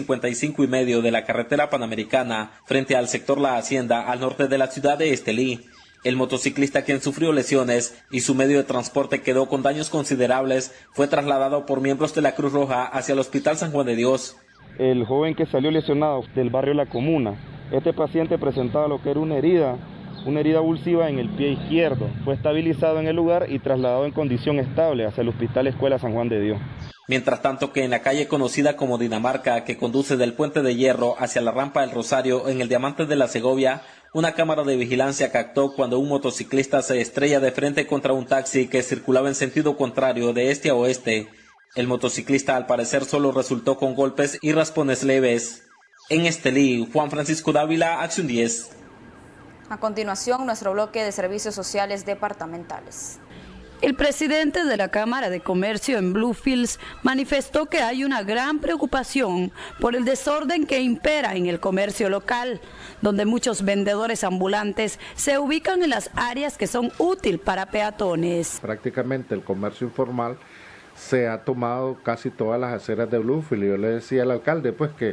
155,5 de la carretera panamericana, frente al sector La Hacienda, al norte de la ciudad de Estelí. El motociclista, quien sufrió lesiones y su medio de transporte quedó con daños considerables, fue trasladado por miembros de la Cruz Roja hacia el Hospital San Juan de Dios. El joven que salió lesionado del barrio La Comuna, este paciente presentaba lo que era una herida abulsiva en el pie izquierdo. Fue estabilizado en el lugar y trasladado en condición estable hacia el Hospital Escuela San Juan de Dios. Mientras tanto que en la calle conocida como Dinamarca, que conduce del Puente de Hierro hacia la Rampa del Rosario en el Diamante de la Segovia, una cámara de vigilancia captó cuando un motociclista se estrella de frente contra un taxi que circulaba en sentido contrario de este a oeste. El motociclista, al parecer, solo resultó con golpes y raspones leves. En Estelí, Juan Francisco Dávila, Acción 10. A continuación, nuestro bloque de servicios sociales departamentales. El presidente de la Cámara de Comercio en Bluefields manifestó que hay una gran preocupación por el desorden que impera en el comercio local, donde muchos vendedores ambulantes se ubican en las áreas que son útiles para peatones. Prácticamente el comercio informal se ha tomado casi todas las aceras de Bluefields. Yo le decía al alcalde pues que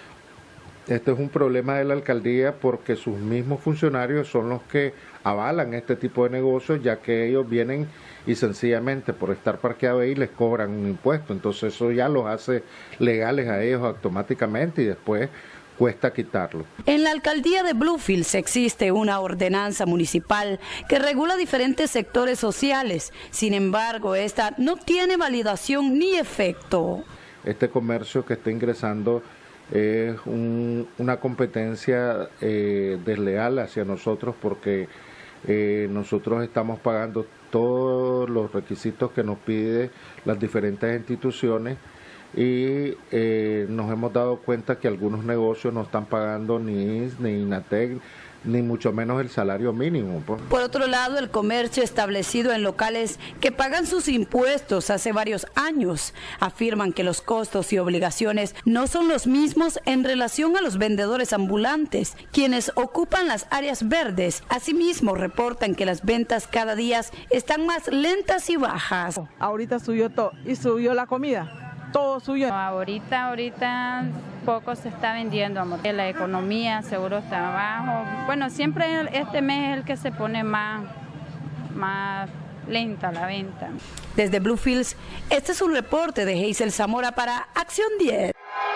este es un problema de la alcaldía porque sus mismos funcionarios son los que avalan este tipo de negocios, ya que ellos vienen y sencillamente por estar parqueados ahí les cobran un impuesto. Entonces eso ya los hace legales a ellos automáticamente y después cuesta quitarlo. En la alcaldía de Bluefields existe una ordenanza municipal que regula diferentes sectores sociales. Sin embargo, esta no tiene validación ni efecto. Este comercio que está ingresando es una competencia desleal hacia nosotros porque nosotros estamos pagando todos los requisitos que nos piden las diferentes instituciones y nos hemos dado cuenta que algunos negocios no están pagando ni INS, ni INATEC, ni mucho menos el salario mínimo. Por otro lado, el comercio establecido en locales que pagan sus impuestos hace varios años afirman que los costos y obligaciones no son los mismos en relación a los vendedores ambulantes, quienes ocupan las áreas verdes. Asimismo, reportan que las ventas cada día están más lentas y bajas. Ahorita subió todo y subió la comida. Todo suyo. Ahorita poco se está vendiendo, amor. La economía seguro está bajo. Bueno, siempre este mes es el que se pone más lenta la venta. Desde Bluefields, este es un reporte de Hazel Zamora para Acción 10.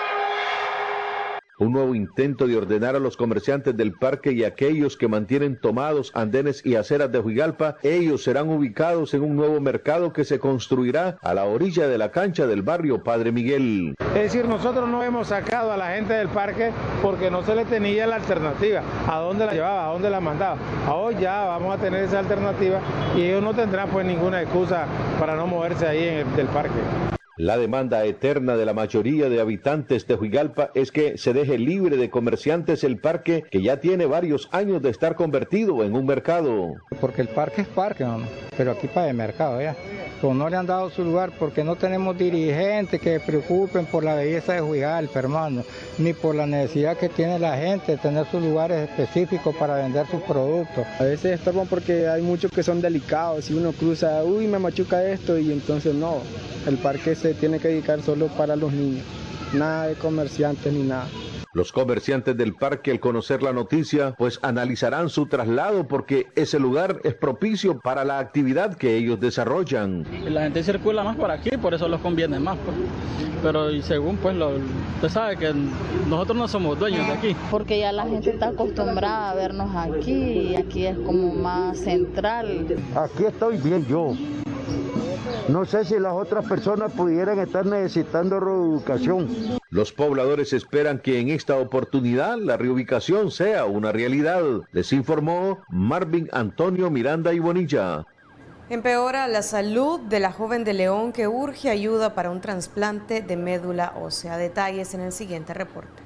Un nuevo intento de ordenar a los comerciantes del parque y aquellos que mantienen tomados andenes y aceras de Huigalpa. Ellos serán ubicados en un nuevo mercado que se construirá a la orilla de la cancha del barrio Padre Miguel. Es decir, nosotros no hemos sacado a la gente del parque porque no se le tenía la alternativa. ¿A dónde la llevaba? ¿A dónde la mandaba? Ahora ya vamos a tener esa alternativa y ellos no tendrán pues ninguna excusa para no moverse ahí del parque. La demanda eterna de la mayoría de habitantes de Huigalpa es que se deje libre de comerciantes el parque, que ya tiene varios años de estar convertido en un mercado. Porque el parque es parque, ¿no? Pero aquí para el mercado, ya. Pero no le han dado su lugar porque no tenemos dirigentes que se preocupen por la belleza de Huigalpa, hermano, ni por la necesidad que tiene la gente de tener sus lugares específicos para vender sus productos. A veces estorban porque hay muchos que son delicados, si uno cruza, uy, me machuca esto, y entonces no, el parque se tiene que dedicar solo para los niños, nada de comerciantes ni nada. Los comerciantes del parque, al conocer la noticia, pues analizarán su traslado porque ese lugar es propicio para la actividad que ellos desarrollan. La gente circula más por aquí, por eso los conviene más, pues. Pero y según pues usted sabe que nosotros no somos dueños de aquí. Porque ya la gente está acostumbrada a vernos aquí y aquí es como más central. Aquí estoy bien yo. No sé si las otras personas pudieran estar necesitando reubicación. Los pobladores esperan que en esta oportunidad la reubicación sea una realidad. Les informó Marvin Antonio Miranda y Bonilla. Empeora la salud de la joven de León que urge ayuda para un trasplante de médula ósea. Detalles en el siguiente reporte.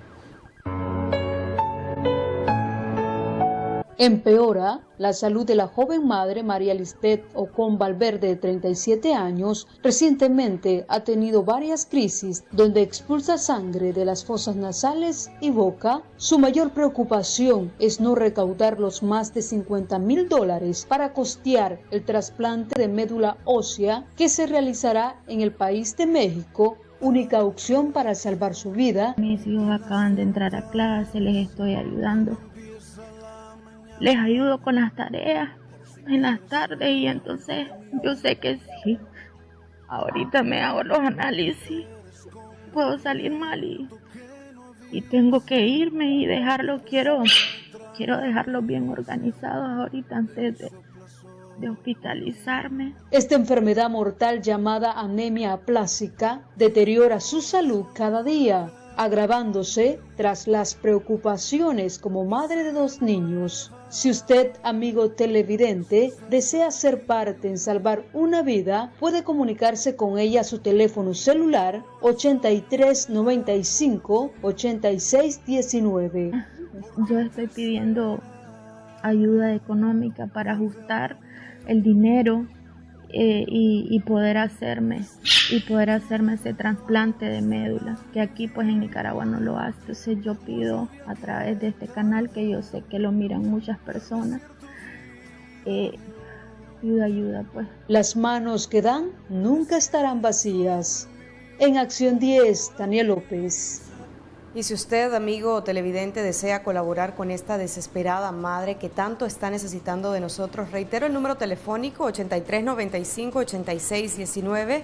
Empeora la salud de la joven madre María Lisbeth Ocon Valverde, de 37 años. Recientemente ha tenido varias crisis donde expulsa sangre de las fosas nasales y boca. Su mayor preocupación es no recaudar los más de $50,000 para costear el trasplante de médula ósea que se realizará en el país de México, única opción para salvar su vida. Mis hijos acaban de entrar a clase, les estoy ayudando. Les ayudo con las tareas en las tardes y entonces yo sé que sí, ahorita me hago los análisis, puedo salir mal y tengo que irme y dejarlo, quiero dejarlos bien organizados ahorita antes de hospitalizarme. Esta enfermedad mortal llamada anemia aplásica deteriora su salud cada día, agravándose tras las preocupaciones como madre de 2 niños. Si usted, amigo televidente, desea ser parte en salvar una vida, puede comunicarse con ella a su teléfono celular 8395-8619. Yo estoy pidiendo ayuda económica para ajustar el dinero y poder hacerme ese trasplante de médula, que aquí pues en Nicaragua no lo hace. Entonces yo pido a través de este canal, que yo sé que lo miran muchas personas, pido ayuda pues. Las manos que dan nunca estarán vacías. En Acción 10, Daniel López. Y si usted, amigo televidente, desea colaborar con esta desesperada madre que tanto está necesitando de nosotros, reitero el número telefónico 8395-8619,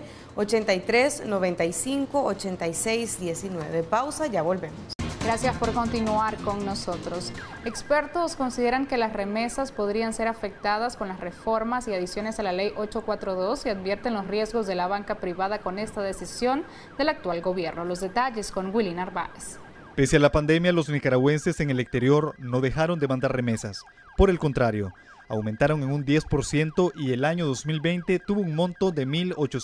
8395-8619. Pausa, ya volvemos. Gracias por continuar con nosotros. Expertos consideran que las remesas podrían ser afectadas con las reformas y adiciones a la Ley 842 y advierten los riesgos de la banca privada con esta decisión del actual gobierno. Los detalles con Willy Narváez. Pese a la pandemia, los nicaragüenses en el exterior no dejaron de mandar remesas. Por el contrario, aumentaron en un 10% y el año 2020 tuvo un monto de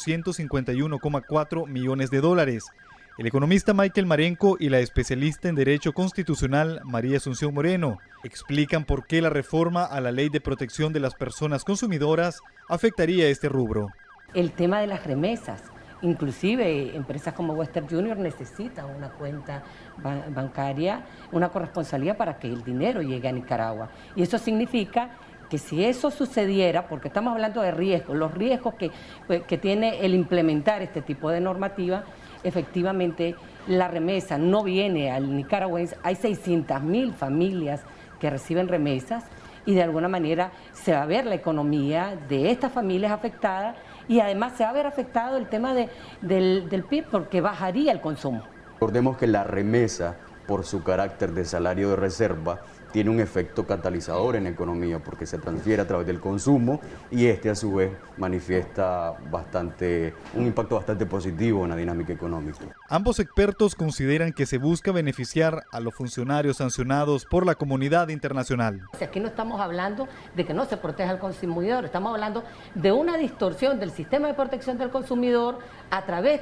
$1.851,4 millones. El economista Michael Marenco y la especialista en Derecho Constitucional María Asunción Moreno explican por qué la reforma a la Ley de Protección de las Personas Consumidoras afectaría este rubro. El tema de las remesas, inclusive empresas como Western Junior necesitan una cuenta bancaria, una corresponsalía para que el dinero llegue a Nicaragua. Y eso significa que si eso sucediera, porque estamos hablando de riesgos, los riesgos que tiene el implementar este tipo de normativa, efectivamente la remesa no viene al nicaragüense. Hay 600.000 familias que reciben remesas y de alguna manera se va a ver la economía de estas familias afectadas y además se va a ver afectado el tema del PIB porque bajaría el consumo. Recordemos que la remesa, por su carácter de salario de reserva, tiene un efecto catalizador en la economía porque se transfiere a través del consumo y este a su vez manifiesta un impacto bastante positivo en la dinámica económica. Ambos expertos consideran que se busca beneficiar a los funcionarios sancionados por la comunidad internacional. Aquí no estamos hablando de que no se proteja al consumidor, estamos hablando de una distorsión del sistema de protección del consumidor a través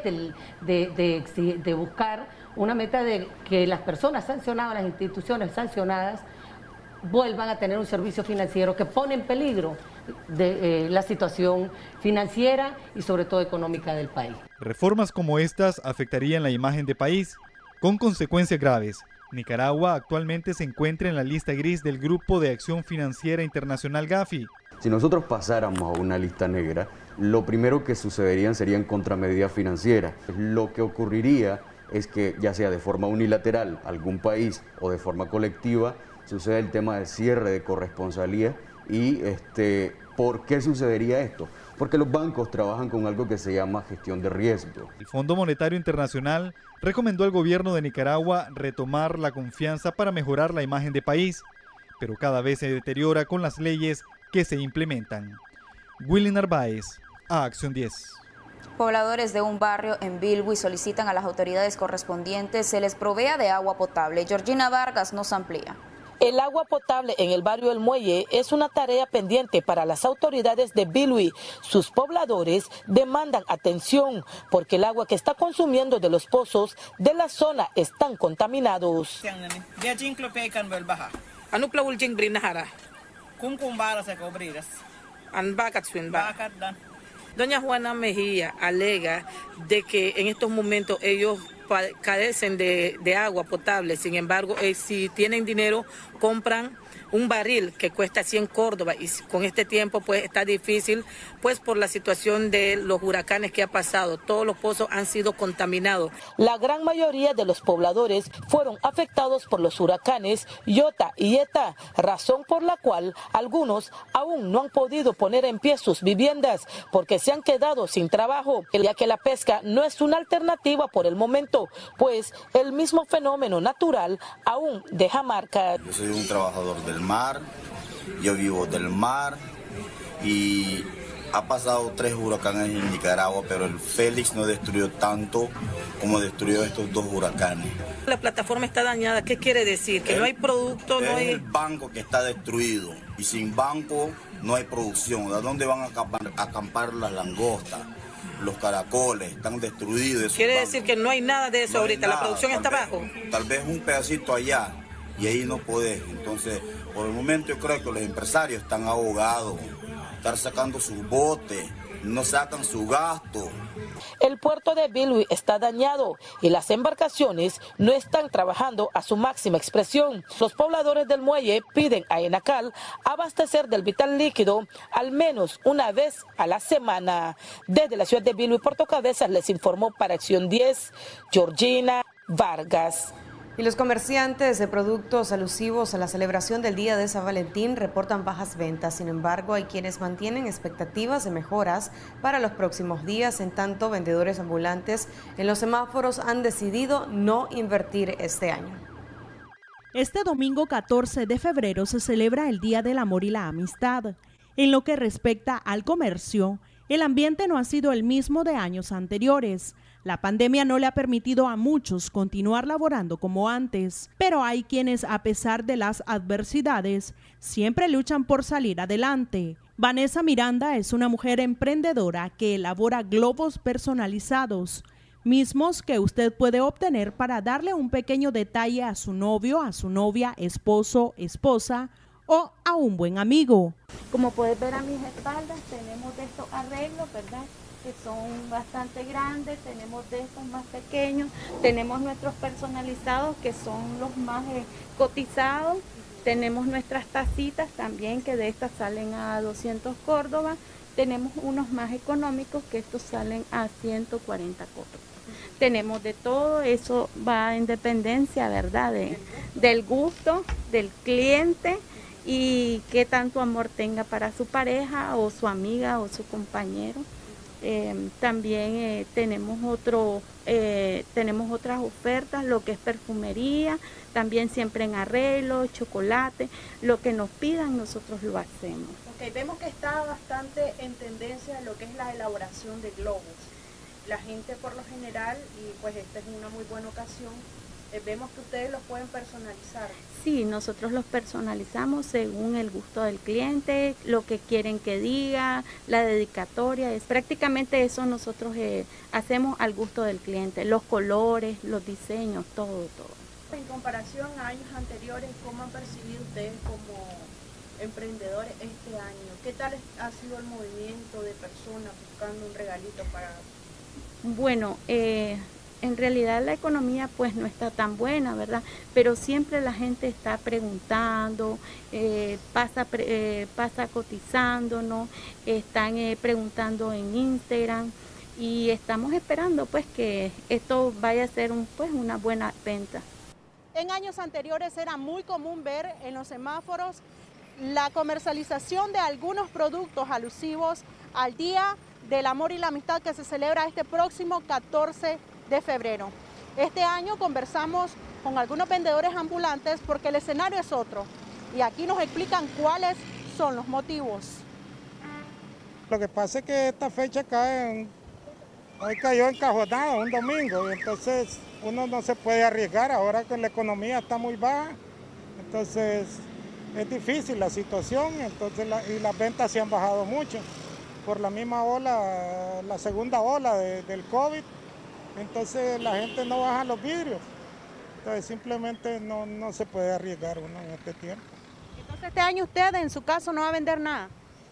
de buscar una meta de que las personas sancionadas, las instituciones sancionadas, vuelvan a tener un servicio financiero que pone en peligro la situación financiera y sobre todo económica del país. Reformas como estas afectarían la imagen del país con consecuencias graves. Nicaragua actualmente se encuentra en la lista gris del Grupo de Acción Financiera Internacional Gafi. Si nosotros pasáramos a una lista negra, lo primero que sucederían serían contramedidas financieras. Lo que ocurriría es que ya sea de forma unilateral algún país o de forma colectiva sucede el tema del cierre de corresponsalía. Y ¿por qué sucedería esto? Porque los bancos trabajan con algo que se llama gestión de riesgo. El Fondo Monetario Internacional recomendó al gobierno de Nicaragua retomar la confianza para mejorar la imagen del país, pero cada vez se deteriora con las leyes que se implementan. Willy Narváez, a Acción 10. Pobladores de un barrio en Bilwi solicitan a las autoridades correspondientes se les provea de agua potable. Georgina Vargas nos amplía. El agua potable en el barrio El Muelle es una tarea pendiente para las autoridades de Bilwi. Sus pobladores demandan atención porque el agua que está consumiendo de los pozos de la zona están contaminados. Doña Juana Mejía alega de que en estos momentos ellos carecen de agua potable. Sin embargo, si tienen dinero, compran un barril que cuesta 100 Córdoba y con este tiempo pues está difícil, pues por la situación de los huracanes que ha pasado. Todos los pozos han sido contaminados. La gran mayoría de los pobladores fueron afectados por los huracanes Iota y Eta, razón por la cual algunos aún no han podido poner en pie sus viviendas porque se han quedado sin trabajo, ya que la pesca no es una alternativa por el momento, pues el mismo fenómeno natural aún deja marcas. Yo soy un trabajador del mar, yo vivo del mar y ha pasado 3 huracanes en Nicaragua, pero el Félix no destruyó tanto como destruyó estos 2 huracanes. La plataforma está dañada, ¿qué quiere decir? Que no hay producto, no hay... el banco que está destruido y sin banco no hay producción. ¿De dónde van a acampar las langostas? Los caracoles están destruidos. Quiere decir que no hay nada de eso ahorita, la producción está abajo. Tal vez un pedacito allá y ahí no podés. Entonces, por el momento yo creo que los empresarios están ahogados, están sacando sus botes, no sacan su gasto. El puerto de Bilwi está dañado y las embarcaciones no están trabajando a su máxima expresión. Los pobladores del muelle piden a Enacal abastecer del vital líquido al menos una vez a la semana. Desde la ciudad de Bilwi, Puerto Cabezas, les informó para Acción 10, Georgina Vargas. Y los comerciantes de productos alusivos a la celebración del Día de San Valentín reportan bajas ventas. Sin embargo, hay quienes mantienen expectativas de mejoras para los próximos días. En tanto, vendedores ambulantes en los semáforos han decidido no invertir este año. Este domingo 14 de febrero se celebra el Día del Amor y la Amistad. En lo que respecta al comercio, el ambiente no ha sido el mismo de años anteriores. La pandemia no le ha permitido a muchos continuar laborando como antes, pero hay quienes, a pesar de las adversidades, siempre luchan por salir adelante. Vanessa Miranda es una mujer emprendedora que elabora globos personalizados, mismos que usted puede obtener para darle un pequeño detalle a su novio, a su novia, esposo, esposa o a un buen amigo. Como puedes ver a mis espaldas, tenemos de estos arreglos, ¿verdad?, que son bastante grandes, tenemos de estos más pequeños, tenemos nuestros personalizados que son los más cotizados, tenemos nuestras tacitas también que de estas salen a 200 Córdoba, tenemos unos más económicos que estos salen a 140 Córdoba. Tenemos de todo, eso va en dependencia, ¿verdad?, del gusto del cliente y qué tanto amor tenga para su pareja o su amiga o su compañero. También tenemos otras ofertas, lo que es perfumería, también siempre en arreglo, chocolate, lo que nos pidan nosotros lo hacemos. Okay, vemos que está bastante en tendencia lo que es la elaboración de globos. La gente por lo general, y pues esta es una muy buena ocasión, vemos que ustedes los pueden personalizar. Sí, nosotros los personalizamos según el gusto del cliente, lo que quieren que diga, la dedicatoria, es prácticamente eso nosotros hacemos al gusto del cliente, los colores, los diseños, todo. En comparación a años anteriores, ¿cómo han percibido ustedes como emprendedores este año? ¿Qué tal ha sido el movimiento de personas buscando un regalito para...? Bueno, en realidad la economía pues no está tan buena, ¿verdad? Pero siempre la gente está preguntando, pasa cotizándonos, están preguntando en Instagram, y estamos esperando pues que esto vaya a ser una buena venta. En años anteriores era muy común ver en los semáforos la comercialización de algunos productos alusivos al Día del Amor y la Amistad que se celebra este próximo 14 de febrero. Este año conversamos con algunos vendedores ambulantes porque el escenario es otro y aquí nos explican cuáles son los motivos. Lo que pasa es que esta fecha hoy cayó encajonado un domingo y entonces uno no se puede arriesgar ahora que la economía está muy baja, entonces es difícil la situación, entonces y las ventas se han bajado mucho por la misma ola, la segunda ola del COVID, entonces la gente no baja los vidrios, entonces simplemente no se puede arriesgar uno en este tiempo. Entonces este año usted en su caso no va a vender nada.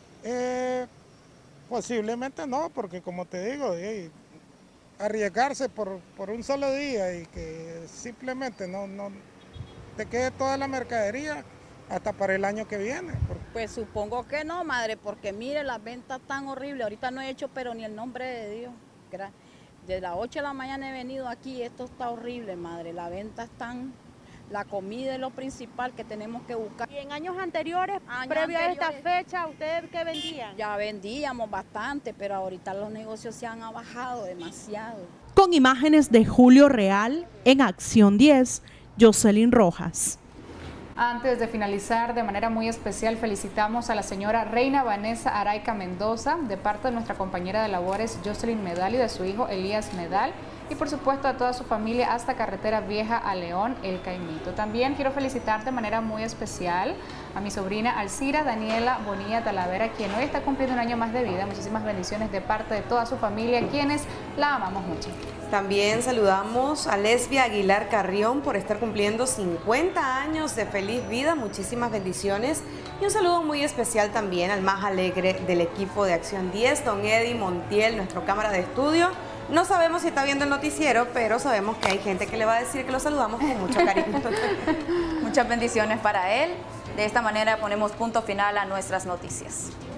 Posiblemente no, porque como te digo, arriesgarse por un solo día y que simplemente no te quede toda la mercadería hasta para el año que viene. Pues supongo que no, madre, porque mire, las ventas tan horribles. Ahorita no he hecho pero ni el nombre de Dios. De las 8 de la mañana he venido aquí, esto está horrible, madre. Las ventas están, la comida es lo principal que tenemos que buscar. ¿Y en años anteriores, previo a esta fecha, ustedes qué vendían? Ya vendíamos bastante, pero ahorita los negocios se han bajado demasiado. Con imágenes de Julio Real, en Acción 10, Jocelyn Rojas. Antes de finalizar, de manera muy especial, felicitamos a la señora Reina Vanessa Araica Mendoza, de parte de nuestra compañera de labores Jocelyn Medal y de su hijo Elías Medal, y por supuesto a toda su familia hasta Carretera Vieja a León, El Caimito. También quiero felicitar de manera muy especial a mi sobrina Alcira Daniela Bonilla Talavera, quien hoy está cumpliendo un año más de vida. Muchísimas bendiciones de parte de toda su familia, quienes la amamos mucho. También saludamos a Lesbia Aguilar Carrión por estar cumpliendo 50 años de feliz vida. Muchísimas bendiciones. Y un saludo muy especial también al más alegre del equipo de Acción 10, don Eddie Montiel, nuestro cámara de estudio. No sabemos si está viendo el noticiero, pero sabemos que hay gente que le va a decir que lo saludamos con mucho cariño. Muchas bendiciones para él. De esta manera ponemos punto final a nuestras noticias.